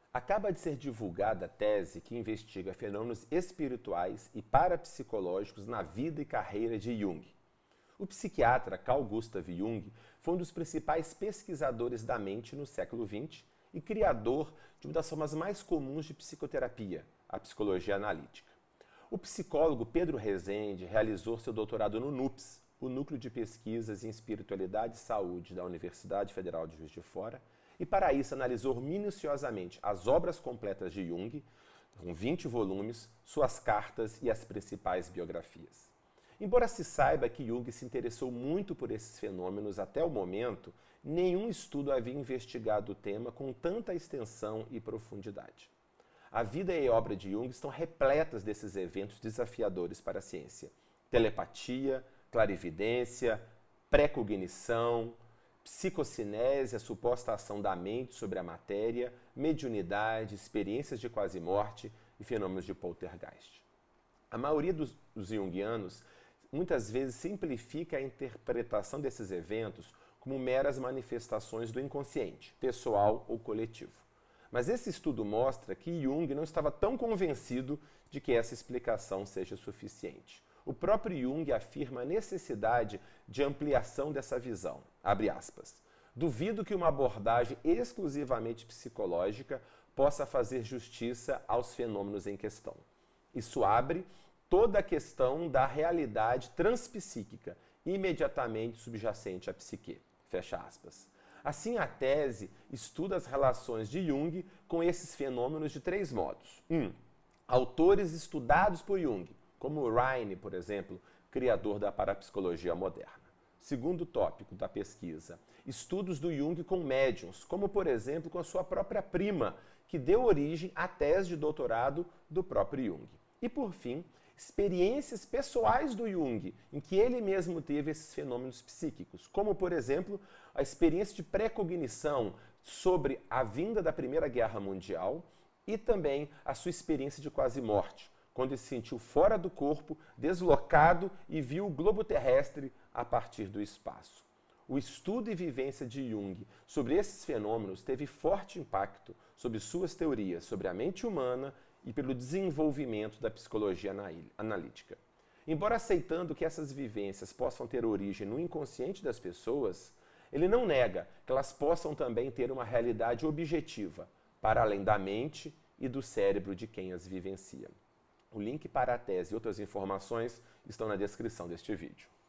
Acaba de ser divulgada a tese que investiga fenômenos espirituais e parapsicológicos na vida e carreira de Jung. O psiquiatra Carl Gustav Jung foi um dos principais pesquisadores da mente no século XX e criador de uma das formas mais comuns de psicoterapia, a psicologia analítica. O psicólogo Pedro Rezende realizou seu doutorado no NUPS, o Núcleo de Pesquisas em Espiritualidade e Saúde da Universidade Federal de Juiz de Fora, e para isso analisou minuciosamente as obras completas de Jung, com 20 volumes, suas cartas e as principais biografias. Embora se saiba que Jung se interessou muito por esses fenômenos até o momento, nenhum estudo havia investigado o tema com tanta extensão e profundidade. A vida e a obra de Jung estão repletas desses eventos desafiadores para a ciência. Telepatia, clarividência, precognição, psicocinese, a suposta ação da mente sobre a matéria, mediunidade, experiências de quase-morte e fenômenos de poltergeist. A maioria dos junguianos muitas vezes simplifica a interpretação desses eventos como meras manifestações do inconsciente, pessoal ou coletivo. Mas esse estudo mostra que Jung não estava tão convencido de que essa explicação seja suficiente. O próprio Jung afirma a necessidade de ampliação dessa visão. Abre aspas. Duvido que uma abordagem exclusivamente psicológica possa fazer justiça aos fenômenos em questão. Isso abre toda a questão da realidade transpsíquica, imediatamente subjacente à psique. Fecha aspas. Assim, a tese estuda as relações de Jung com esses fenômenos de 3 modos. 1. Autores estudados por Jung, como Rhine, por exemplo, criador da parapsicologia moderna. Segundo tópico da pesquisa, estudos do Jung com médiuns, como por exemplo com a sua própria prima, que deu origem à tese de doutorado do próprio Jung. E por fim, experiências pessoais do Jung, em que ele mesmo teve esses fenômenos psíquicos, como por exemplo a experiência de precognição sobre a vinda da Primeira Guerra Mundial e também a sua experiência de quase-morte, quando ele se sentiu fora do corpo, deslocado e viu o globo terrestre a partir do espaço. O estudo e vivência de Jung sobre esses fenômenos teve forte impacto sobre suas teorias sobre a mente humana e pelo desenvolvimento da psicologia analítica. Embora aceitando que essas vivências possam ter origem no inconsciente das pessoas, ele não nega que elas possam também ter uma realidade objetiva, para além da mente e do cérebro de quem as vivencia. O link para a tese e outras informações estão na descrição deste vídeo.